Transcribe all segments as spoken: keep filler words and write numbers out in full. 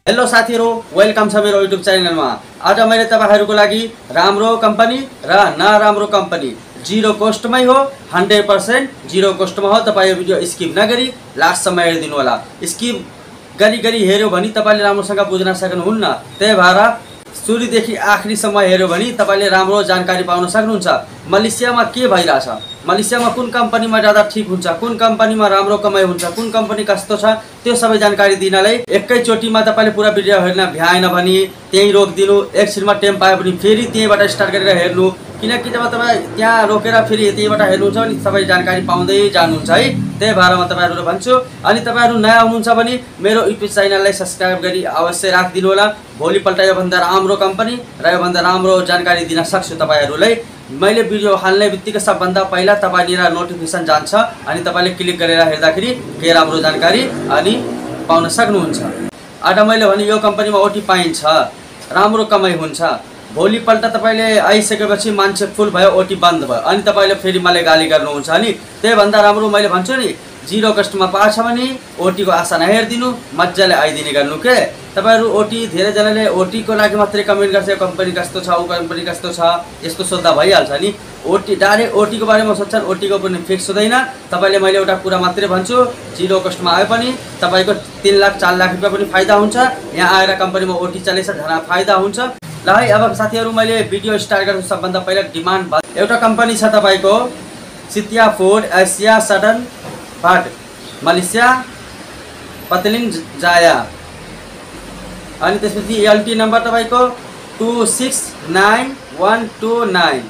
Hello साथीहरु, welcome छ मेरो युट्युब च्यानलमा। आज मैले तपाईहरुको लागि राम्रो कम्पनी र नराम्रो कम्पनी जीरो कस्टमै हो, हन्ड्रेड पर्सेंट जीरो कस्टमा हो। तपाई यो भिडियो स्किप नगरी लास्टसम्म हेरिदिनु होला। स्किप गरी गरी हेर्यो भने तपाईले राम्रोसँग बुझ्न सक्नुहुन्न। त्यही भएर सुरुदेखि आखिरीसम्म हेर्यो भने तपाईले राम्रो जानकारी पाउन सक्नुहुन्छ। मलेसियामा के भइराछ, मलेसियामा कुन कम्पनीमा ज्यादा ठीक हुन्छ, कुन कम्पनीमा राम्रो कमाइ हुन्छ, कुन कम्पनी कस्तो छ, त्यो सबै जानकारी दिनलाई एकैचोटीमा तपाईले पुरा भिडियो हेर्न भ्याएन भने त्यही रोकिदिनु। एकछिनमा टाइम पाए पनि फेरि त्यहीबाट स्टार्ट गरेर हेर्नु, किनकि जब तपाईँ त्यहाँ रोकेर फेरि त्यहीबाट हेर्नुहुन्छ भने सबै जानकारी पाउँदै जानुहुन्छ है। त्यही भएर म तपाईहरुलाई भन्छु। अनि तपाईहरु नयाँ हुनुहुन्छ भने मेरो युट्युब च्यानललाई सब्स्क्राइब गरी अवश्य राखिदिनु होला। भोलिपल्ट योभन्दा राम्रो कम्पनी र योभन्दा राम्रो जानकारी दिन सक्छु तपाईहरुलाई। मैले भिडियो हाल्ने बित्तिकै सबभन्दा पहिला तपाईनिर नोटिफिकेसन जान्छ अनि तपाईले क्लिक गरेर हेर्दाखेरि के राम्रो जानकारी अनि पाउन सक्नुहुन्छ। आज मैले भने यो कम्पनीमा ओटी पाइन्छ, राम्रो कमाइ हुन्छ। भोलिपल्ट तपाईले आइसकेपछि मान्छे फुल भयो, ओटी बन्द भयो अनि तपाईले फेरि मलाई गाली गर्नुहुन्छ नि। त्यही भन्दा राम्रो मैले भन्छु नि, जीरो कस्टमा पाछ भने ओटी को आशा नहेर्दिनु, मजाले आइदिने गर्नु के। तपाईहरु ओटी धेरै जनाले ओटी को लागि मात्रै कमेन्ट गर्छ, यो कम्पनी कस्तो छ, उ कम्पनी कस्तो छ, यस्तो सोध्दा भइहाल्छ नि। ओटी डाइरेक्ट ओटी को बारेमा सोध्छन्, ओटी को पनि फिक्स हुँदैन। तपाईले मैले एउटा कुरा मात्रै भन्छु, जीरो कस्टमा आए पनि तपाईको तीन लाख चार लाख रुपैयाँ पनि फाइदा हुन्छ। यहाँ आएर कम्पनीमा ओटी चलेछ, धना फाइदा हुन्छ। ल है, अब साथीहरु मैले भिडियो स्टार्ट गर्छु। सबभन्दा पहिला डिमान्ड एउटा कम्पनी छ तपाईको सितिया फूड एसिया सडन फूड मलेसिया पतलिङ जाया। अनि त्यसपछि एलटी नम्बर तपाईको two six nine one two nine.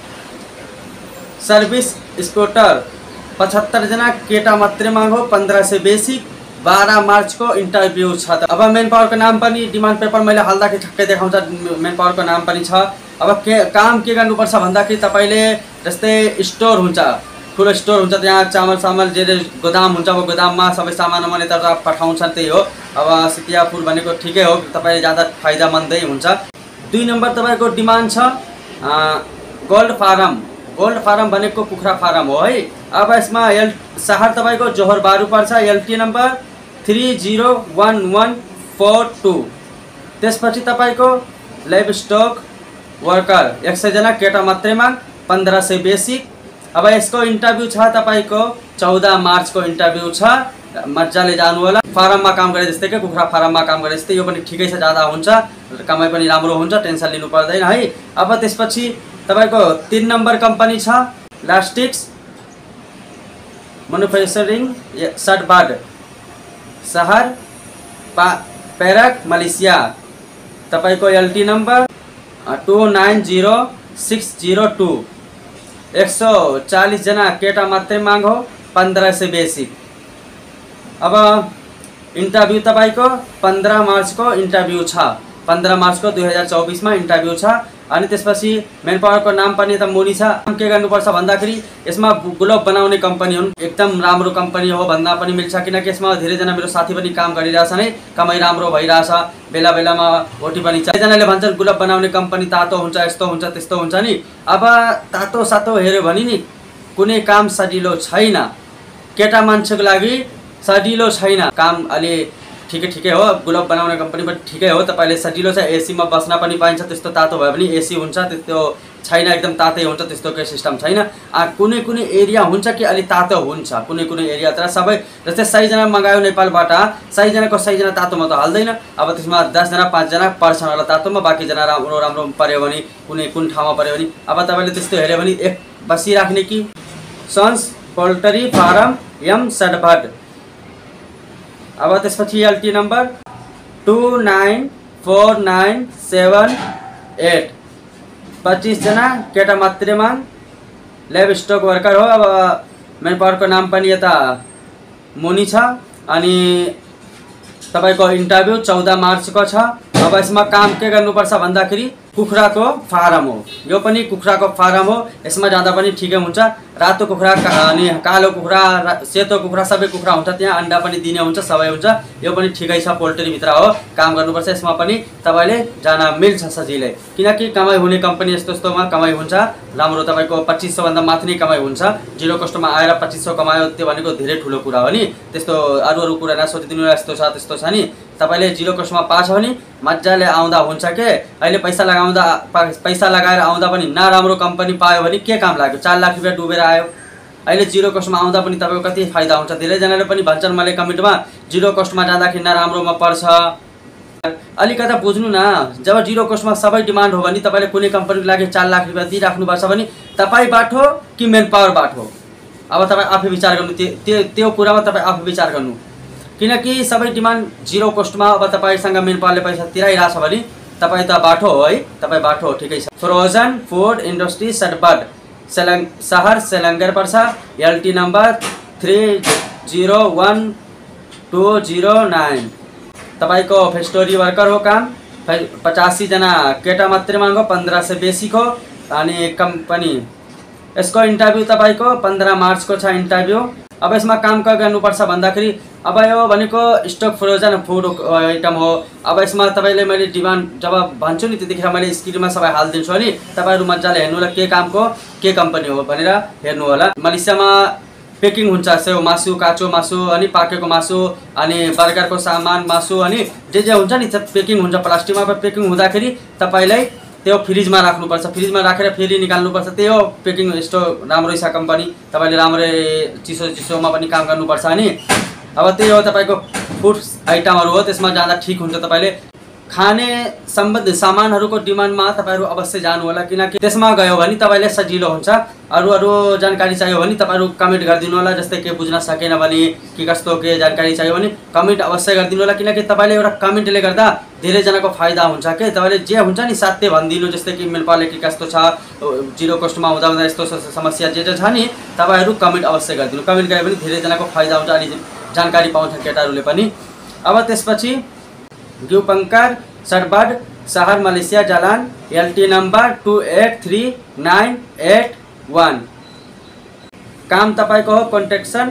Service supporter पचहत्तर जना केटा मात्रै माग हो, पंद्रह से बेसिक। बारह मार्च को इंटरव्यू छ। अब मेन पावर को नाम पनि डिमान्ड पेपर मैले हाल्दाखेरि ठक्कै देखाउँछ, मेन पावर को नाम पनि छ। अब के काम के गर्नुपर्छ भन्दाखेरि तपाईले जस्तै स्टोर हुन्छ, ठुलो स्टोर हुन्छ, त्यहाँ चामल सामल जे जे गोदाम हुन्छ, वो गोदाममा सबै सामान माने त पठाउँछन्, त्यही हो। अब सितिया फूड भनेको ठिकै हो, तपाईले ज्यादा फाइदामन्दै हुन्छ। दुई नम्बर तपाईको डिमान्ड छ गोल्ड फार्म। गोल्ड फार्म भनेको कुखुरा फार्म हो है। अब यसमा एल शहर तपाईको जोहर बारु पर्छ। LT number three zero one one four two. त्यसपछि तपाईको लाइभ स्टक वर्कर एक सौ जना केटा मात्रै माग, पंद्रह से बेसिक। अब यसको इन्टरभ्यू छ तपाईको चौदह मार्च को इन्टरभ्यू छ, मजाले जानु होला। फार्ममा काम गरे जस्तै के कुखुरा फार्ममा काम गरे जस्तै यो पनि ठिकै छ, ज्यादा हुन्छ, कमाइ पनि राम्रो हुन्छ, टेन्सन लिनु पर्दैन है। अब त्यसपछि तपाईको तीन नम्बर कम्पनी छ लास्टिक्स मैन्युफैक्चरिङ सडबाड शहर पेरक मलेसिया। तपाईको LT number two nine zero six zero two. एक सौ चालीस जना केटा मात्रै माग हो, पंद्रह से बेसिक। अब इन्टरभ्यू तपाईको पंद्रह मार्च को इन्टरभ्यू छ, पंद्रह मार्च को दुई हजार चौबीस में इन्टरभ्यू छ। अनि त्यसपछि मेन पावर को नाम पनि त मुनि छ। के गर्नुपर्छ भन्दाखेरि यसमा ग्लोब बनाउने कम्पनी हुन्, एकदम राम्रो कम्पनी हो भन्दा पनि मिल्छ, किनकि यसमा धेरैजना मेरो साथी पनि काम गरिरहेछन् है, कमाइ राम्रो भइरहेछ। बेला बेलामा ओटी पनि छ। जनाले भन्छन् ग्लोब बनाउने कम्पनी तातो हुन्छ, यस्तो हुन्छ, त्यस्तो हुन्छ नि। अब तातो सातो हेर्यो भने नि कुनै काम सजिलो छैन, केटा मान्छेको लागि सजिलो छैन काम। अलि ठिकै ठिकै हो, ग्लोब बनाउने कम्पनी पनि ठिकै हो, तपाईले सजिलो छ। एसीमा बस्न पनि पाइन्छ, त्यस्तो तातो भयो भने एसी हुन्छ, त्यस्तो छैन एकदम तातै हुन्छ, त्यस्तो केही सिस्टम छैन। कुनै कुनै एरिया हुन्छ कि अलि तातो हुन्छ, कुनै कुनै एरिया। तर सबै जस्तै सय जना मगायो नेपालबाट, सय जनाको सय जना तातोमा त हाल्दैन। अब त्यसमा दस जना पाँच जना पर्छन् होला तातोमा, बाँकी जना राम्रो राम्रो पर्यो भने कुनै कुन ठाउँमा पर्यो भने। अब तपाईले त्यस्तो हेर्यो भने एक बसिराख्ने कि सन्स पोल्ट्री फार्म एम सडभट। अब त्यसपछि LT number two nine four nine seven eight. पच्चीस जना केटा मात्रै माग, लाइभ स्टक वर्कर हो। अब मेन पावर को नाम पनि यता मुनि छ। अनि तपाईको इन्टरभ्यू चौदह मार्च को छ। अब यसमा काम के गर्नुपर्छ भन्दाखेरि कुखुराको फारम हो, यो पनि कुखुराको फारम हो। यसमा जाँदा पनि ठिकै हुन्छ। रातो कुखुरा अनि कालो कुखुरा, सेतो कुखुरा सबै कुखुरा हुन्छ त्यहाँ, अन्डा पनि दिने हुन्छ, सबै हुन्छ। यो पनि ठिकै छ, पोल्ट्रीभित्र हो, काम गर्नुपर्छ। यसमा पनि तपाईँले जान मिल्छ सजिलै, किनकि कमाइ हुने कम्पनी यस्तो यस्तोमा कमाइ हुन्छ राम्रो। तपाईँको पच्चिस सौभन्दा माथि नै कमाइ हुन्छ। जिरो कस्टमा आएर पच्चिस सौ कमायो त्यो भनेको धेरै ठुलो कुरा हो नि। त्यस्तो अरू अरू कुरा नसोचिदिनु, यस्तो छ त्यस्तो छ नि। तपाईँले जिरो कस्टमा पाछ भने मजाले आउँदा हुन्छ के। अहिले पैसा लगाउँदा पैसा लगाएर आउँदा पनि नराम्रो कम्पनी पायो भने के काम लाग्यो, चार लाख रुपियाँ डुबेर आयो। अहिले जिरो कस्टमा आउँदा पनि तपाईँको कति फाइदा हुन्छ। धेरैजनाले पनि भन्छन् मैले कमेन्टमा जिरो कस्टमा जाँदाखेरि नराम्रोमा पर्छ। अलिकता बुझ्नु न, जब जिरो कस्टमा सबै डिमान्ड हो भने तपाईँले कुनै कम्पनीको लागि चार लाख रुपियाँ दिइराख्नुपर्छ भने तपाईँबाट हो कि मेन पावरबाट हो, अब तपाईँ आफै विचार गर्नु। त्यो त्यो कुरामा तपाईँ आफै विचार गर्नु, किनकि सबै डिमान्ड जिरो कस्टमा। अब तपाईँसँग मेन पावरले पैसा तिराइरहेछ भने तपाईँ त बाटो हो है, तपाईँ बाटो हो, ठिकै छ। फ्रोजन फूड इन्डस्ट्री सटबट सेलङ सहर सेलङ्गर पर्छ। LT number three zero one two zero nine. तपाईँको फेस्टोरी वर्कर हो काम, पचासी जना केटा मात्रै मागो, पंद्रह से बेसी को। अनि कंपनी यसको इन्टरभ्यू तपाईँको पंद्रह मार्च को छ इन्टरभ्यू। अब यसमा काम का गर्नुपर्छ भन्दाखेरि अब यो भनेको स्टक फ्रोजन फूड आइटम हो। अब यसमा तपाईँले मैले डिमान्ड जब भन्छु नि त्यतिखेर मैले स्क्रिनमा सबै हालिदिन्छु नि, तपाईँहरू मजाले हेर्नु होला के कामको के कम्पनी हो भनेर हेर्नु होला। मलेसियामा पेकिङ हुन्छ, सेउ मासु, काचो मासु, अनि पाकेको मासु, अनि बर्गरको सामान मासु, अनि जे जे हुन्छ नि पेकिङ हुन्छ प्लास्टिकमा। पेकिङ हुँदाखेरि तपाईँलाई त्यो फ्रिजमा राख्नुपर्छ, फ्रिजमा राखेर फेरि निकाल्नुपर्छ। त्यही हो पेकिङ। यस्तो राम्रै छ कम्पनी, तपाईँले राम्रै चिसो चिसोमा पनि काम गर्नुपर्छ नि। अब त्यही हो तपाईँको फुड आइटमहरू हो, त्यसमा जाँदा ठिक हुन्छ। तपाईँले खाने सम्बन्धित सामानहरूको डिमान्डमा तपाईँहरू अवश्य जानु होला, किनकि त्यसमा गयो भने तपाईँले सजिलो हुन्छ। अरू अरू जानकारी चाहियो भने तपाईँहरू कमेन्ट गरिदिनु होला। जस्तै के बुझ्न सकेन भने के कस्तो के जानकारी चाहियो भने कमेन्ट अवश्य गरिदिनु होला, किनकि तपाईँले एउटा कमेन्टले गर्दा धेरैजनाको फाइदा हुन्छ के। तपाईँले जे हुन्छ नि साथै भनिदिनु, जस्तै कि मेरो पाले के कस्तो छ, जिरो कस्टमा हुँदा हुँदा यस्तो समस्या जे जे छ नि तपाईँहरू कमेन्ट अवश्य गरिदिनु। कमेन्ट गरे पनि धेरैजनाको फाइदा हुन्छ, अनि जानकारी पाउँछन् केटाहरूले पनि। अब त्यसपछि ग्युपङ्कर सटबट सहर मलेसिया जालान LT number two eight three nine eight one. काम तपाईँको हो कन्स्ट्रक्सन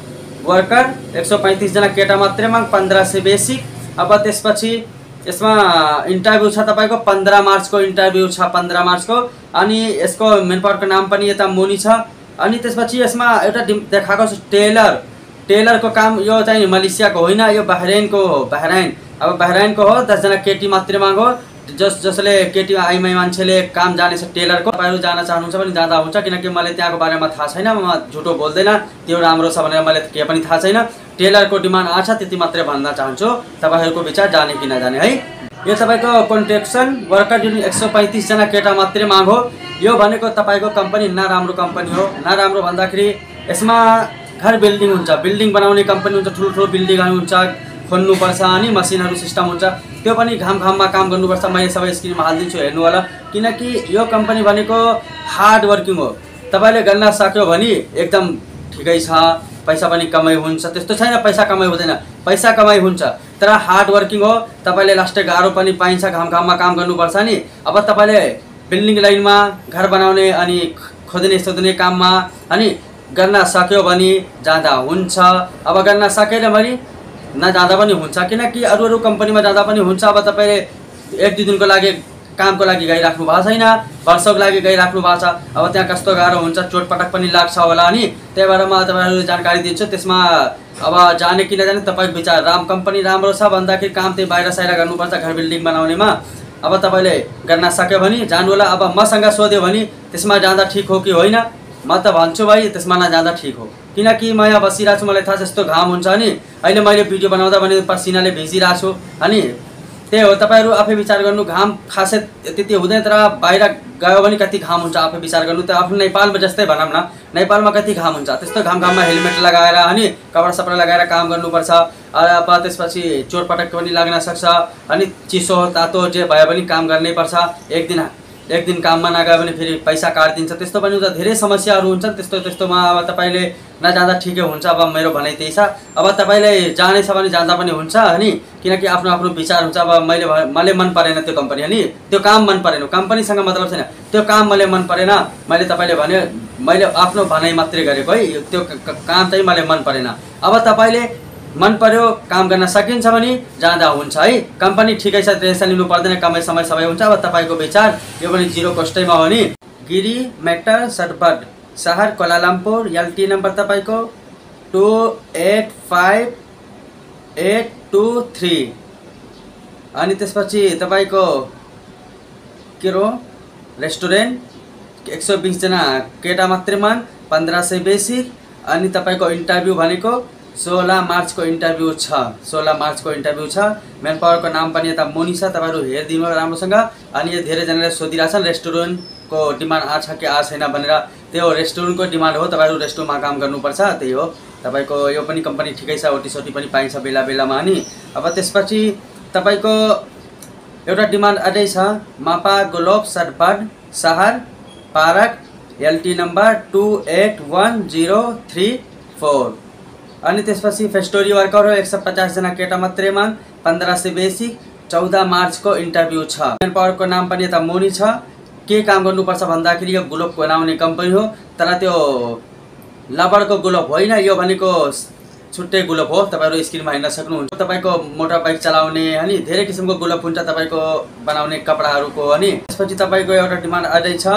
वर्कर, एक सौ पैंतीस जना केटा मात्रै माग, पंद्रह से बेसिक। अब त्यसपछि यसमा इन्टरभ्यू छ तपाईँको पंद्रह मार्च को इन्टरभ्यू छ, पंद्रह मार्च को। अनि यसको मेन पावरको नाम पनि यता मुनि छ। अनि त्यसपछि यसमा एउटा देखाएको छ टेलर। टेलरको काम यो चाहिँ मलेसियाको होइन, यो बहरैनको हो, बहरैन। अब बहरैनको हो, दस जना केटी मात्रै मागो, जस जसले केटी आइमाई मान्छेले काम जानेछ टेलरको। तपाईँहरू जान चाहनुहुन्छ भने जाँदा हुन्छ, किनकि मलाई त्यहाँको बारेमा थाहा छैन, म झुटो बोल्दैन। त्यो राम्रो छ भनेर मैले केही पनि थाहा छैन। टेलरको डिमान्ड आछ त्यति मात्रै भन्न चाहन्छु, तपाईँहरूको विचार जाने कि नजाने है। यो तपाईँको कन्स्ट्रक्सन वर्कर जुन एक सौ पैंतीस जना केटा मात्रै माग हो। यो भनेको तपाईँको कम्पनी नराम्रो कम्पनी हो। नराम्रो भन्दाखेरि यसमा घर बिल्डिङ हुन्छ, बिल्डिङ बनाउने कम्पनी हुन्छ, ठुल्ठुलो बिल्डिङहरू हुन्छ, खोल्नुपर्छ, अनि मसिनहरू सिस्टम हुन्छ। त्यो पनि घाम घाममा काम गर्नुपर्छ। मैले सबै स्क्रिनमा हालिदिन्छु, हेर्नु होला। किनकि यो कम्पनी भनेको हार्ड वर्किङ हो। तपाईँले गर्न सक्यो भने एकदम ठिकै छ, पैसा पनि कमाइ हुन्छ। त्यस्तो छैन पैसा कमाइ हुँदैन, पैसा कमाइ हुन्छ, तर हार्ड वर्किङ हो। तपाईँले लास्टै गाह्रो पनि पाइन्छ, घाम घाममा काम गर्नुपर्छ नि। अब तपाईँले बिल्डिङ लाइनमा घर बनाउने अनि खोज्ने सोध्ने काममा अनि गर्न सक्यो भने जाँदा हुन्छ। अब गर्न सकेन भने नजाँदा पनि हुन्छ, किनकि अरू अरू कम्पनीमा जाँदा पनि हुन्छ। अब तपाईँले एक दुई दिनको लागि कामको लागि गइराख्नु भएको छैन, वर्षको लागि गइराख्नु भएको छ। अब त्यहाँ कस्तो गाह्रो हुन्छ, चोटपटक पनि लाग्छ होला नि। त्यही भएर म तपाईँहरूलाई जानकारी दिन्छु। त्यसमा अब जाने कि नजाने तपाईँको विचार। राम कम्पनी राम्रो छ भन्दाखेरि काम चाहिँ बाहिर साहिर गर्नुपर्छ घर बिल्डिङ बनाउनेमा। अब तपाईँले गर्न सक्यो भने जानु होला। अब मसँग सोध्यो भने त्यसमा जाँदा ठिक हो कि होइन, म त भन्छु भाइ त्यसमा नजाँदा ठिक हो। किनकि म यहाँ बसिरहेको छु, मलाई थाहा छ यस्तो घाम हुन्छ नि। अहिले मैले भिडियो बनाउँदा भने पसिनाले भिजिरहेको छु, अनि त्यही हो। तपाईँहरू आफै विचार गर्नु। घाम खासै त्यति हुँदैन, तर बाहिर गयो भने कति घाम हुन्छ आफै विचार गर्नु। त आफ्नो नेपालमा जस्तै भनौँ न, नेपालमा कति घाम हुन्छ। त्यस्तो घाम घाममा हेलमेट लगाएर अनि कपडा सपडा लगाएर काम गर्नुपर्छ। अब त्यसपछि चोटपटक पनि लाग्न सक्छ, अनि चिसो तातो जे भयो भने काम गर्नै पर्छ। एक दिन एक दिन काममा नगयो भने फेरि पैसा काट्दिन्छ, त्यस्तो पनि हुन्छ, धेरै समस्याहरू हुन्छ। त्यस्तो त्यस्तोमा अब तपाईँले नजाँदा ठिकै हुन्छ। अब मेरो भनाइ त्यही छ। अब तपाईँलाई जाने छ भने जाँदा पनि हुन्छ अनि, किनकि आफ्नो आफ्नो विचार हुन्छ। अब मैले मैले मन परेन त्यो कम्पनी अनि त्यो काम मन परेन, कम्पनीसँग मतलब छैन, त्यो काम मैले मन परेन, मैले तपाईँले भने मैले आफ्नो भनाइ मात्रै गरेको है, त्यो काम चाहिँ मलाई मन परेन। अब तपाईँले मन पर्यो, काम गर्न सकिन्छ भने जाँदा हुन्छ है। कम्पनी ठिकै छ, टेन्सन लिनु पर्दैन, कमै समय सबै हुन्छ। अब तपाईँको विचार यो पनि जिरो कस्टैमा हो नि। गिरी मेक्टर सटबट सहर कोलालम्पुर, एलटी नम्बर तपाईँको two eight five eight two three. अनि त्यसपछि तपाईँको के हो रेस्टुरेन्ट एक सौ बिसजना केटा मात्रैमा पन्ध्र सय बेसिक। अनि तपाईँको इन्टरभ्यू भनेको सोह्र मार्चको इन्टरभ्यू छ, सोह्र मार्चको इन्टरभ्यू छ। मेन पावरको नाम पनि यता मुनि छ, तपाईँहरू हेरिदिनु राम्रोसँग। अनि यो धेरैजनाले सोधिरहेछन् रेस्टुरेन्टको डिमान्ड आछ कि आ छैन भनेर। त्यो रेस्टुरेन्टको डिमान्ड हो, तपाईँहरू रेस्टुरेन्टमा काम गर्नुपर्छ, त्यही हो। तपाईँको यो पनि कम्पनी ठिकै छ, ओटीसोटी पनि पाइन्छ बेला बेलामा। अनि अब त्यसपछि तपाईँको एउटा डिमान्ड अझै छ, मापा गोलोब सटबट सहर Perak, LT number two eight one zero three four. अनि त्यसपछि फेस्टोरी वर्कर हो, एक सौ पचासजना केटा मात्रैमा पन्ध्र सय बेसिक, चौध मार्चको इन्टरभ्यू छ। मेन पावरको नाम पनि यता मुनि छ। के काम गर्नुपर्छ भन्दाखेरि यो ग्लोब बनाउने कम्पनी हो, तर त्यो लबरको ग्लोब होइन, यो भनेको छुट्टै ग्लोब हो। तपाईँहरू स्क्रिनमा हेर्न सक्नुहुन्छ। तपाईँको मोटर बाइक चलाउने अनि धेरै किसिमको ग्लोब हुन्छ तपाईँको बनाउने कपडाहरूको। अनि त्यसपछि तपाईँको एउटा डिमान्ड अझै छ,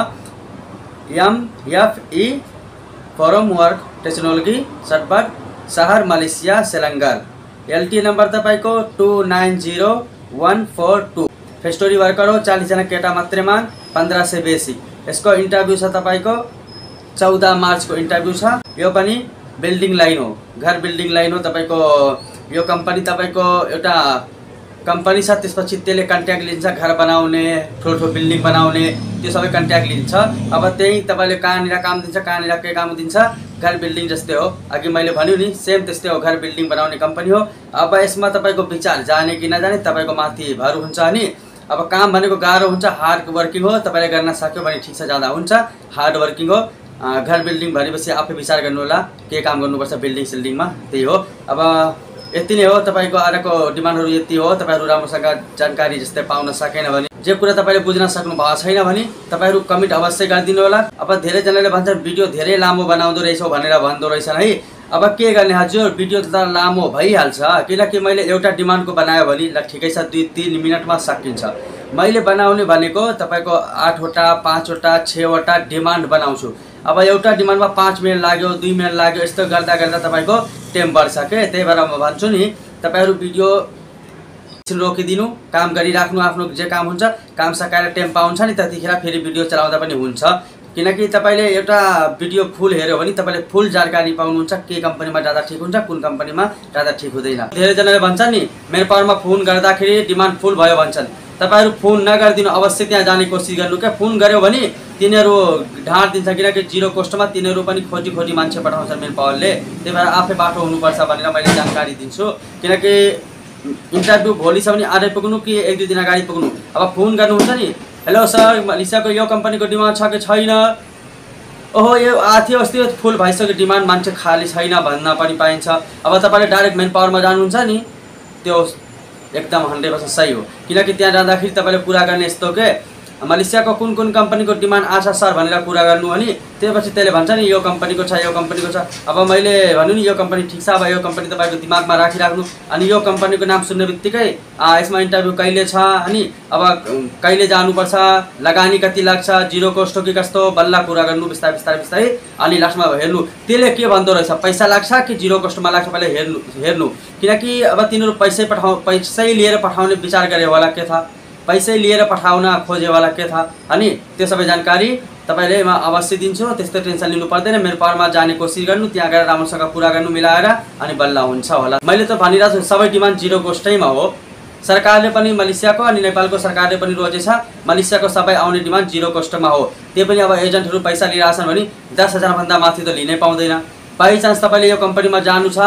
एमएफई फरम वर्क टेक्नोलोजी सटबट सहर मलेसिया सेलङ्गर, एलटी नम्बर तपाईँको two nine zero one four two. Factory worker हो, चालीसजना केटा मात्रैमा पन्ध्र सय बेसिक। यसको इन्टरभ्यू छ तपाईँको चौध मार्चको इन्टरभ्यू छ। यो पनि बिल्डिङ लाइन हो, घर बिल्डिङ लाइन हो। तपाईँको यो कम्पनी तपाईँको एउटा कम्पनी छ, त्यसपछि त्यसले कन्ट्याक्ट लिन्छ घर बनाउने, ठुल्ठुलो बिल्डिङ बनाउने, त्यो सबै कन्ट्याक्ट लिन्छ। अब त्यही तपाईँले कहाँनिर काम दिन्छ, कहाँनिर के काम दिन्छ, घर बिल्डिङ जस्तै हो। अघि मैले भन्यो नि सेम त्यस्तै हो, घर बिल्डिङ बनाउने कम्पनी हो। अब यसमा तपाईँको विचार जाने कि नजाने तपाईँको माथि भर हुन्छ। अनि अब काम भनेको गाह्रो हुन्छ, हार्ड वर्किङ हो। तपाईँले गर्न सक्यो भने ठिक छ, जाँदा हुन्छ, हार्ड वर्किङ हो। घर बिल्डिङ भनेपछि आफै विचार गर्नु होला के काम गर्नुपर्छ बिल्डिङ सिल्डिङमा, त्यही हो। अब यति नै हो तपाईँको अरूको डिमान्डहरू यति हो। तपाईँहरू राम्रोसँग जानकारी जस्तै पाउन सकेन भने, जे कुरा तपाईँले बुझ्न सक्नु भएको छैन भने तपाईँहरू कमेन्ट अवश्य गरिदिनु होला। अब धेरैजनाले भन्छन् भिडियो धेरै लामो बनाउँदो रहेछौ भनेर भन्दो रहेछन् है। अब के गर्ने हजुर, भिडियो त लामो भइहाल्छ, किनकि मैले एउटा डिमान्डको बनायो भने ल ठिकै छ, दुई तिन मिनटमा सकिन्छ। मैले बनाउने भनेको तपाईँको आठवटा पाँचवटा छवटा डिमान्ड बनाउँछु। अब एउटा डिमान्डमा पाँच मिनट लाग्यो, दुई मिनट लाग्यो, यस्तो गर्दा गर्दा तपाईँको टाइम बढ्छ के। त्यही भएर म भन्छु नि तपाईँहरू भिडियो रोकिदिनु, काम गरिराख्नु, आफ्नो जे काम हुन्छ काम सकाएर टाइम पाउँछ नि त्यतिखेर फेरि भिडियो चलाउँदा पनि हुन्छ। किनकि तपाईँले एउटा भिडियो फुल हेऱ्यो भने तपाईँले फुल जानकारी पाउनुहुन्छ, के कम्पनीमा जाँदा ठिक हुन्छ, कुन कम्पनीमा जाँदा ठिक हुँदैन। धेरैजनाले भन्छन् नि मेरो पावरमा फोन गर्दाखेरि डिमान्ड फुल भयो भन्छन्। तपाईँहरू फोन नगरिदिनु, अवश्य त्यहाँ जाने कोसिस गर्नु क्या। फोन गऱ्यो भने तिनीहरू ढाँट दिन्छ, किनकि जिरो कस्टमा तिनीहरू पनि खोजी खोजी मान्छे पठाउँछन् मेन पावरले। त्यही भएर आफै बाटो हुनुपर्छ भनेर मैले जानकारी दिन्छु। किनकि इन्टरभ्यू भोलि छ भने आजै पुग्नु कि एक दुई दिन अगाडि पुग्नु। अब फोन गर्नुहुन्छ नि, हेलो सर मलेसियाको यो कम्पनीको डिमान्ड छ कि छैन, ओहो यो आथ्यो अस्ति फुल भइसक्यो डिमान्ड, मान्छे खाली छैन भन्न पनि पाइन्छ। अब तपाईँले डाइरेक्ट मेन पावरमा जानुहुन्छ नि, त्यो एकदम हन्ड्रेड पर्सेन्ट सही हो। किनकि त्यहाँ जाँदाखेरि तपाईँले कुरा गर्ने यस्तो के मलेसियाको कुन कुन कम्पनीको डिमान्ड आछ सर भनेर कुरा गर्नु अनि त्यसपछि त्यसले भन्छ नि यो कम्पनीको छ, यो कम्पनीको छ। अब मैले भन्नु नि यो कम्पनी ठिक छ, अब यो कम्पनी तपाईँको दिमागमा राखिराख्नु। अनि यो कम्पनीको नाम सुन्ने बित्तिकै यसमा इन्टरभ्यू कहिले छ, अनि अब कहिले जानुपर्छ, लगानी कति लाग्छ, जिरो कस्ट हो कि कस्तो, बल्ल कुरा गर्नु बिस्तारै बिस्तारै बिस्तारै। अनि लास्टमा हेर्नु त्यसले के भन्दो रहेछ, पैसा लाग्छ कि जिरो कस्टमा लाग्छ पहिला हेर्नु हेर्नु किनकि अब तिनीहरू पैसै पठाउ पैसै लिएर पठाउने विचार गरे होला के था, पैसै लिएर पठाउन खोजेवाला के था। अनि त्यो सबै जानकारी तपाईँले म अवश्य दिन्छु, त्यस्तो टेन्सन लिनु पर्दैन। मेरो पावरमा जाने कोसिस गर्नु, त्यहाँ गएर राम्रोसँग कुरा गर्नु मिलाएर, अनि बल्ल हुन्छ होला। मैले त भनिरहेको छु सबै डिमान्ड जिरो कस्टैमा हो। सरकारले पनि मलेसियाको अनि नेपालको सरकारले पनि रोजेछ मलेसियाको सबै आउने डिमान्ड जिरो कस्टमा हो। त्यो पनि अब एजेन्टहरू पैसा लिइरहेछन् भने दस हजारभन्दा माथि त लिनै पाउँदैन। बाई चान्स तपाईँले यो कम्पनीमा जानु छ,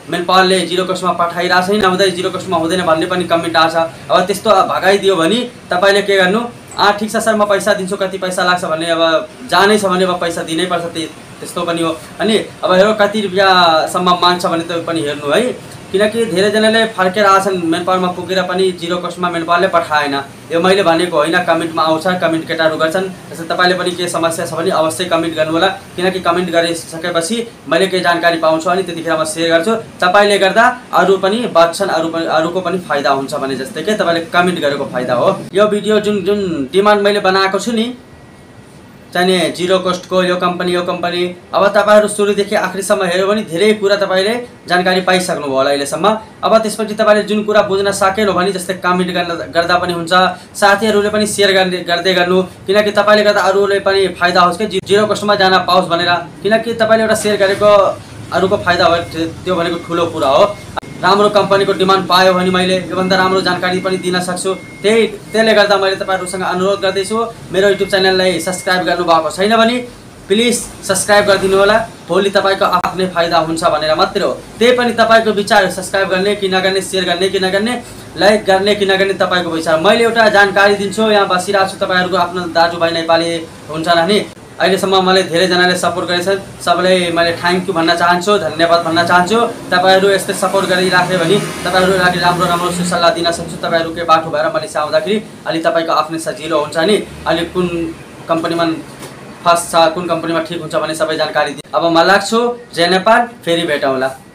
मेन पावरले जिरो कस्टमा पठाइरहेको छैन, नहुँदै जिरो कस्टमा हुँदैन भन्ने पनि कमेन्ट आछ। अब त्यस्तो भगाइदियो भने तपाईँले के गर्नु, अँ ठिक छ सर म पैसा दिन्छु, कति पैसा लाग्छ भन्ने अब जानै छ भने अब पैसा दिनै पर्छ, त्यस्तो पनि हो। अनि अब हेरो कति रुपियाँसम्म माग्छ भने त पनि हेर्नु है, किनकि धेरैजनाले फर्केर आछन् मेन पावरमा पुगेर पनि जिरो कस्टमा मेन पावरले पठाएन। यो मैले भनेको होइन, कमेन्टमा आउँछ, कमेन्ट केटाहरू गर्छन्। जस्तै तपाईँले पनि के समस्या छ भने अवश्य कमेन्ट गर्नु होला, किनकि कमेन्ट गरिसकेपछि मैले केही जानकारी पाउँछु अनि त्यतिखेर म सेयर गर्छु। तपाईँले गर्दा अरू पनि बच्छन्, अरू पनि अरूको पनि फाइदा हुन्छ भने जस्तै के तपाईँले कमेन्ट गरेको फाइदा हो। यो भिडियो जुन जुन डिमान्ड मैले बनाएको छु नि, चाहिने जिरो कस्टको यो कम्पनी यो कम्पनी, अब तपाईँहरू सुरुदेखि आखिरसम्म हेऱ्यो भने धेरै कुरा तपाईँले जानकारी पाइसक्नुभयो होला अहिलेसम्म। अब त्यसपछि तपाईँले जुन कुरा बुझ्न सकेन भने जस्तै कमेन्ट गर्न गर्दा पनि हुन्छ, साथीहरूले पनि सेयर गर्ने गर्दै गर्नु, किनकि तपाईँले गर्दा अरूले पनि फाइदा होस् कि जिरो कस्टमा जान पाओस् भनेर। किनकि तपाईँले एउटा सेयर गरेको अरूको फाइदा हो, त्यो भनेको ठुलो कुरा हो। राम्रो कम्पनीको डिमान्ड पायो भने मैले योभन्दा राम्रो जानकारी पनि दिन सक्छु। त्यही त्यसले गर्दा मैले तपाईँहरूसँग अनुरोध गर्दैछु, मेरो युट्युब च्यानललाई सब्सक्राइब गर्नुभएको छैन भने प्लिज सब्सक्राइब गरिदिनु होला। भोलि तपाईँको आफ्नै फाइदा हुन्छ भनेर मात्रै हो। त्यही पनि तपाईँको विचार, सब्सक्राइब गर्ने कि नगर्ने, सेयर गर्ने कि नगर्ने, लाइक गर्ने कि नगर्ने तपाईँको विचार। मैले एउटा जानकारी दिन्छु, यहाँ बसिरहेको छु, तपाईँहरूको आफ्नो दाजुभाइ नेपाली हुन्छन् नि, अहिलेसम्म मलाई धेरैजनाले सपोर्ट गरेछन्, सबैलाई मैले थ्याङ्क यू भन्न चाहन्छु, धन्यवाद भन्न चाहन्छु। तपाईँहरू यस्तै सपोर्ट गरिराख्यो भने तपाईँहरू लागि राम्रो राम्रो सुसल्लाह दिन सक्छु। तपाईँहरूकै बाटो भएर मलेसिया आउँदाखेरि अलि तपाईँको आफ्नै सजिलो हुन्छ नि, अलि कुन कम्पनीमा फर्स्ट छ, कुन कम्पनीमा ठिक हुन्छ भन्ने सबै जानकारी दिए। अब म लाग्छु, जय नेपाल, फेरि भेटौँला।